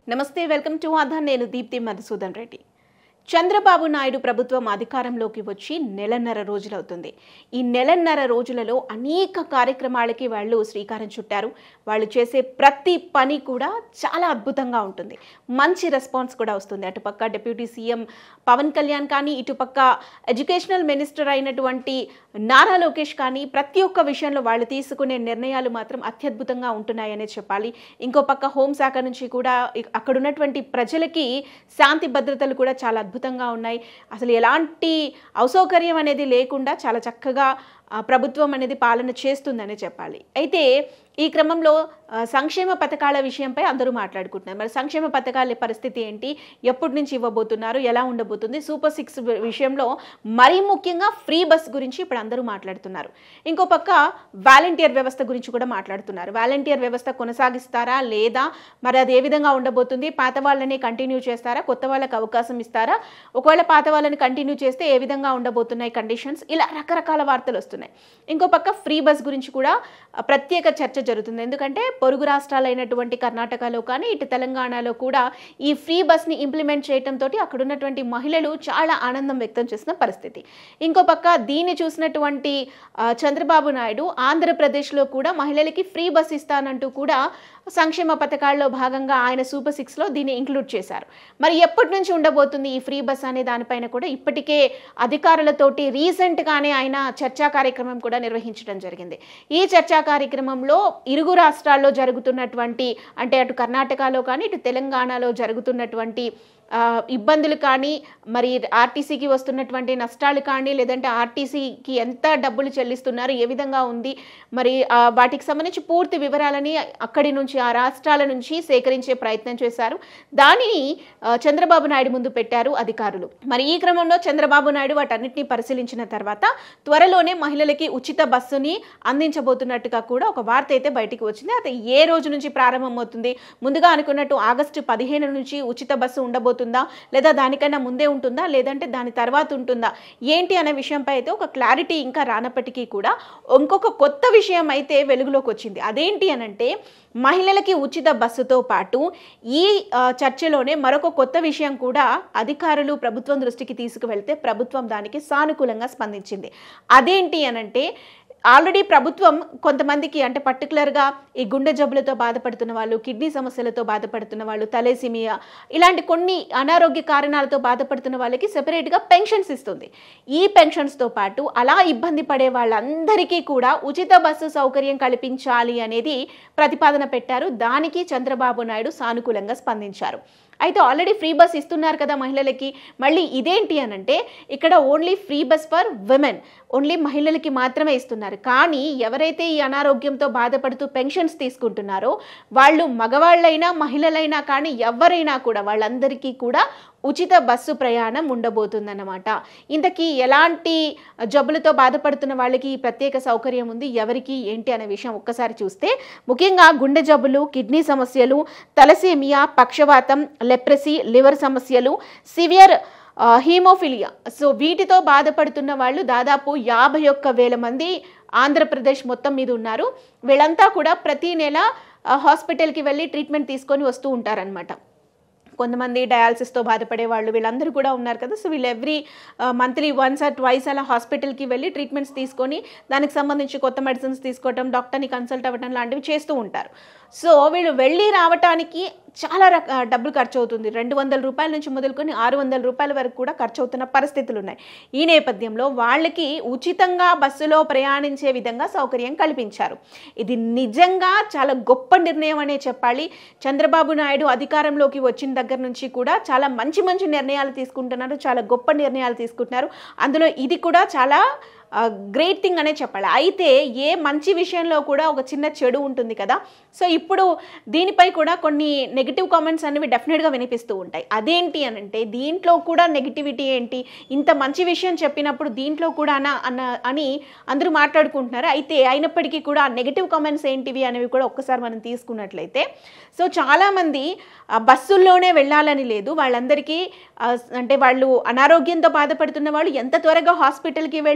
నమస్తే welcome to Aadhaar నేను దీప్తి మధుసూదన్ రెడ్డి. చంద్రబాబు నాయుడు ప్రభుత్వం అధికారంలోకి వచ్చి నెలన్నర రోజులవుతుంది. ఈ నెలన్నర రోజులలో అనేక కార్యక్రమాలకి వాళ్ళు శ్రీకారం చుట్టారు. వాళ్ళు చేసే ప్రతి పని కూడా చాలా అద్భుతంగా ఉంటుంది. మంచి రెస్పాన్స్ కూడా వస్తుంది. అటుపక్క డిప్యూటీ సీఎం పవన్ కళ్యాణ్ కానీ, ఇటుపక్క ఎడ్యుకేషనల్ మినిస్టర్ అయినటువంటి నారా లోకేష్ కానీ ప్రతి ఒక్క విషయంలో వాళ్ళు తీసుకునే నిర్ణయాలు మాత్రం అత్యద్భుతంగా ఉంటున్నాయనే చెప్పాలి. ఇంకో పక్క హోంశాఖ నుంచి కూడా అక్కడ ఉన్నటువంటి ప్రజలకి శాంతి భద్రతలు కూడా చాలా అద్భుతంగా ఉన్నాయి. అసలు ఎలాంటి అసౌకర్యం అనేది లేకుండా చాలా చక్కగా ప్రభుత్వం అనేది పాలన చేస్తుందనే చెప్పాలి. అయితే ఈ క్రమంలో సంక్షేమ పథకాల విషయంపై అందరూ మాట్లాడుకుంటున్నారు. మరి సంక్షేమ పథకాల పరిస్థితి ఏంటి, ఎప్పటి నుంచి ఇవ్వబోతున్నారు, ఎలా ఉండబోతుంది, సూపర్ 6 విషయంలో మరీ ముఖ్యంగా ఫ్రీ బస్ గురించి ఇప్పుడు అందరూ మాట్లాడుతున్నారు. ఇంకో పక్క వాలంటీర్ వ్యవస్థ గురించి కూడా మాట్లాడుతున్నారు. వాలంటీర్ వ్యవస్థ కొనసాగిస్తారా లేదా, మరి అది ఏ విధంగా ఉండబోతుంది, పాత వాళ్ళని కంటిన్యూ చేస్తారా, కొత్త వాళ్ళకి అవకాశం ఇస్తారా, ఒకవేళ పాత వాళ్ళని కంటిన్యూ చేస్తే ఏ విధంగా ఉండబోతున్నాయి కండిషన్స్, ఇలా రకరకాల వార్తలు వస్తున్నాయి. ఇంకో పక్క ఫ్రీ బస్ గురించి కూడా ప్రత్యేక చర్చ జరుగుతుంది. ఎందుకంటే పొరుగు రాష్ట్రాలైనటువంటి కర్ణాటకలో కానీ ఇటు తెలంగాణలో కూడా ఈ ఫ్రీ బస్ని ఇంప్లిమెంట్ చేయడంతో అక్కడ ఉన్నటువంటి మహిళలు చాలా ఆనందం వ్యక్తం చేసిన పరిస్థితి. ఇంకో పక్క దీన్ని చూసినటువంటి చంద్రబాబు నాయుడు ఆంధ్రప్రదేశ్లో కూడా మహిళలకి ఫ్రీ బస్ ఇస్తానంటూ కూడా సంక్షేమ పథకాల్లో భాగంగా ఆయన సూపర్ 6లో దీన్ని ఇంక్లూడ్ చేశారు. మరి ఎప్పటి నుంచి ఉండబోతుంది ఈ ఫ్రీ బస్ అనే దానిపైన కూడా ఇప్పటికే అధికారులతోటి రీసెంట్గానే ఆయన చర్చా కార్యక్రమం కూడా నిర్వహించడం జరిగింది. ఈ చర్చా కార్యక్రమంలో ఇరుగు రాష్ట్రాల్లో జరుగుతున్నటువంటి, అంటే అటు కర్ణాటకలో కానీ ఇటు తెలంగాణలో జరుగుతున్నటువంటి ఇబ్బందులు కానీ, మరి ఆర్టీసీకి వస్తున్నటువంటి నష్టాలు కానీ, లేదంటే ఆర్టీసీకి ఎంత డబ్బులు చెల్లిస్తున్నారు, ఏ విధంగా ఉంది, మరి వాటికి సంబంధించి పూర్తి వివరాలని అక్కడి నుంచి ఆ రాష్ట్రాల నుంచి సేకరించే ప్రయత్నం చేశారు. దానిని చంద్రబాబు నాయుడు ముందు పెట్టారు అధికారులు. మరి ఈ క్రమంలో చంద్రబాబు నాయుడు వాటన్నిటిని పరిశీలించిన తర్వాత త్వరలోనే మహిళలకి ఉచిత బస్సుని అందించబోతున్నట్టుగా కూడా ఒక వార్త అయితే బయటికి వచ్చింది. అయితే ఏ రోజు నుంచి ప్రారంభమవుతుంది, ముందుగా అనుకున్నట్టు ఆగస్టు 15 నుంచి ఉచిత బస్సు ఉండబోతుంది లేదా దానికన్నా ముందే ఉంటుందా, లేదంటే దాని తర్వాత ఉంటుందా ఏంటి అనే విషయంపై అయితే ఒక క్లారిటీ ఇంకా రానప్పటికీ కూడా ఇంకొక కొత్త విషయం అయితే వెలుగులోకి వచ్చింది. అదేంటి అనంటే మహిళలకి ఉచిత బస్సుతో పాటు ఈ చర్చలోనే మరొక కొత్త విషయం కూడా అధికారులు ప్రభుత్వం దృష్టికి తీసుకువెళ్తే ప్రభుత్వం దానికి సానుకూలంగా స్పందించింది. అదేంటి అనంటే ఆల్రెడీ ప్రభుత్వం కొంతమందికి, అంటే పర్టికులర్గా ఈ గుండె జబ్బులతో బాధపడుతున్న వాళ్ళు, కిడ్నీ సమస్యలతో బాధపడుతున్న వాళ్ళు, తలేసిమియా ఇలాంటి కొన్ని అనారోగ్య కారణాలతో బాధపడుతున్న వాళ్ళకి సెపరేట్గా పెన్షన్స్ ఇస్తుంది. ఈ పెన్షన్స్తో పాటు అలా ఇబ్బంది పడే వాళ్ళందరికీ కూడా ఉచిత బస్సు సౌకర్యం కల్పించాలి అనేది ప్రతిపాదన పెట్టారు. దానికి చంద్రబాబు నాయుడు సానుకూలంగా స్పందించారు. అయితే ఆల్రెడీ ఫ్రీ బస్ ఇస్తున్నారు కదా మహిళలకి, మళ్ళీ ఇదేంటి అనంటే ఇక్కడ only free bus for women, only మహిళలకి మాత్రమే ఇస్తున్నారు. కానీ ఎవరైతే ఈ అనారోగ్యంతో బాధపడుతూ పెన్షన్స్ తీసుకుంటున్నారో వాళ్ళు మగవాళ్ళైనా మహిళలైనా కానీ ఎవరైనా కూడా వాళ్ళందరికీ కూడా ఉచిత బస్సు ప్రయాణం ఉండబోతుందన్నమాట. ఇంతకీ ఎలాంటి జబ్బులతో బాధపడుతున్న వాళ్ళకి ఈ ప్రత్యేక సౌకర్యం ఉంది, ఎవరికి ఏంటి అనే విషయం ఒక్కసారి చూస్తే ముఖ్యంగా గుండె జబ్బులు, కిడ్నీ సమస్యలు, తలసేమియా, పక్షవాతం, లెప్రసీ, లివర్ సమస్యలు, సివియర్ హీమోఫిలియా, సో వీటితో బాధపడుతున్న వాళ్ళు దాదాపు 51,000 మంది ఆంధ్రప్రదేశ్ మొత్తం మీద ఉన్నారు. వీళ్ళంతా కూడా ప్రతి నెల హాస్పిటల్కి వెళ్ళి ట్రీట్మెంట్ తీసుకొని వస్తూ ఉంటారనమాట. కొంతమంది డయాలసిస్తో బాధపడే వాళ్ళు వీళ్ళందరూ కూడా ఉన్నారు కదా. సో వీళ్ళు every monthly once or twice అలా హాస్పిటల్కి వెళ్ళి ట్రీట్మెంట్స్ తీసుకొని దానికి సంబంధించి కొత్త మెడిసిన్స్ తీసుకోవటం, డాక్టర్ని కన్సల్ట్ అవ్వటం లాంటివి చేస్తూ ఉంటారు. సో వీళ్ళు వెళ్ళి రావటానికి చాలా డబ్బులు ఖర్చు అవుతుంది. 200 రూపాయల నుంచి మొదలుకొని 600 రూపాయల వరకు కూడా ఖర్చు అవుతున్న పరిస్థితులు ఉన్నాయి. ఈ నేపథ్యంలో వాళ్ళకి ఉచితంగా బస్సులో ప్రయాణించే విధంగా సౌకర్యం కల్పించారు. ఇది నిజంగా చాలా గొప్ప నిర్ణయం అనే చెప్పాలి. చంద్రబాబు నాయుడు అధికారంలోకి వచ్చిన దగ్గర నుంచి కూడా చాలా మంచి మంచి నిర్ణయాలు తీసుకుంటున్నారు, చాలా గొప్ప నిర్ణయాలు తీసుకుంటున్నారు. అందులో ఇది కూడా చాలా గ్రేట్ థింగ్ అనే చెప్పాలి. అయితే ఏ మంచి విషయంలో కూడా ఒక చిన్న చెడు ఉంటుంది కదా. సో ఇప్పుడు దీనిపై కూడా కొన్ని నెగిటివ్ కామెంట్స్ అనేవి డెఫినెట్గా వినిపిస్తూ ఉంటాయి. అదేంటి అనంటే దీంట్లో కూడా నెగిటివిటీ ఏంటి, ఇంత మంచి విషయం చెప్పినప్పుడు దీంట్లో కూడా అని అందరూ మాట్లాడుకుంటున్నారు. అయితే అయినప్పటికీ కూడా నెగిటివ్ కామెంట్స్ ఏంటివి అనేవి కూడా ఒక్కసారి మనం తీసుకున్నట్లయితే, సో చాలామంది బస్సుల్లోనే వెళ్ళాలని లేదు, వాళ్ళందరికీ అంటే వాళ్ళు అనారోగ్యంతో బాధపడుతున్న వాళ్ళు ఎంత త్వరగా హాస్పిటల్కి వెళ్ళి అంత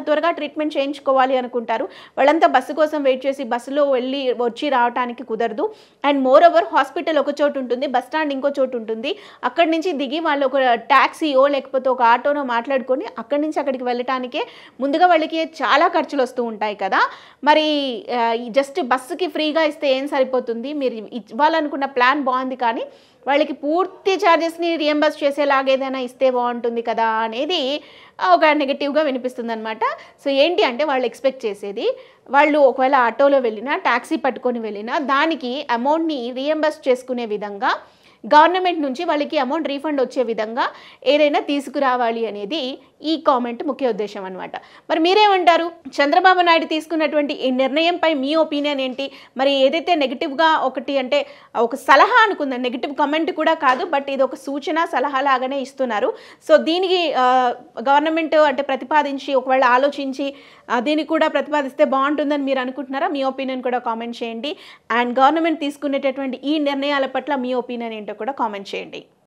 త్వరగా ట్రీట్మెంట్ చేయించుకోవాలి అనుకుంటారు. వాళ్ళంతా బస్సు కోసం వెయిట్ చేసి బస్సులో వచ్చి రావడానికి కుదరదు. అండ్ మోర్ ఓవర్ హాస్పిటల్ ఒక చోటు ఉంటుంది, బస్ స్టాండ్ ఇంకో చోటు ఉంటుంది. అక్కడి నుంచి దిగి వాళ్ళు ఒక ట్యాక్సీయో లేకపోతే ఒక ఆటోనో మాట్లాడుకొని అక్కడి నుంచి అక్కడికి వెళ్ళటానికే ముందుగా వాళ్ళకి చాలా ఖర్చులు వస్తూ ఉంటాయి కదా. మరి జస్ట్ బస్సుకి ఫ్రీగా ఇస్తే ఏం సరిపోతుంది? మీరు ఇవ్వాలనుకున్న ప్లాన్ బాగుంది, కానీ వాళ్ళకి పూర్తి ఛార్జెస్ని రియంబర్స్ చేసేలాగా ఏదైనా ఇస్తే బాగుంటుంది కదా అనేది ఒక నెగటివ్గా వినిపిస్తుంది అనమాట. సో ఏంటి అంటే వాళ్ళు ఎక్స్పెక్ట్ చేసేది, వాళ్ళు ఒకవేళ ఆటోలో వెళ్ళినా ట్యాక్సీ పట్టుకొని వెళ్ళినా దానికి అమౌంట్ని రియంబర్స్ చేసుకునే విధంగా గవర్నమెంట్ నుంచి వాళ్ళకి అమౌంట్ రీఫండ్ వచ్చే విధంగా ఏదైనా తీసుకురావాలి అనేది ఈ కామెంట్ ముఖ్య ఉద్దేశం అనమాట. మరి మీరేమంటారు? చంద్రబాబు నాయుడు తీసుకున్నటువంటి ఈ నిర్ణయంపై మీ ఒపీనియన్ ఏంటి? మరి ఏదైతే నెగిటివ్గా ఒకటి అంటే ఒక సలహా అనుకుందాం, నెగిటివ్ కామెంట్ కూడా కాదు, బట్ ఇది ఒక సూచన సలహా లాగానే ఇస్తున్నారు. సో దీనికి గవర్నమెంట్ అంటే ప్రతిపాదించి ఒకవేళ ఆలోచించి దీన్ని కూడా ప్రతిపాదిస్తే బాగుంటుందని మీరు అనుకుంటున్నారా? మీ ఒపీనియన్ కూడా కామెంట్ చేయండి. అండ్ గవర్నమెంట్ తీసుకునేటటువంటి ఈ నిర్ణయాల పట్ల మీ ఒపీనియన్ ఏంటో కూడా కామెంట్ చేయండి.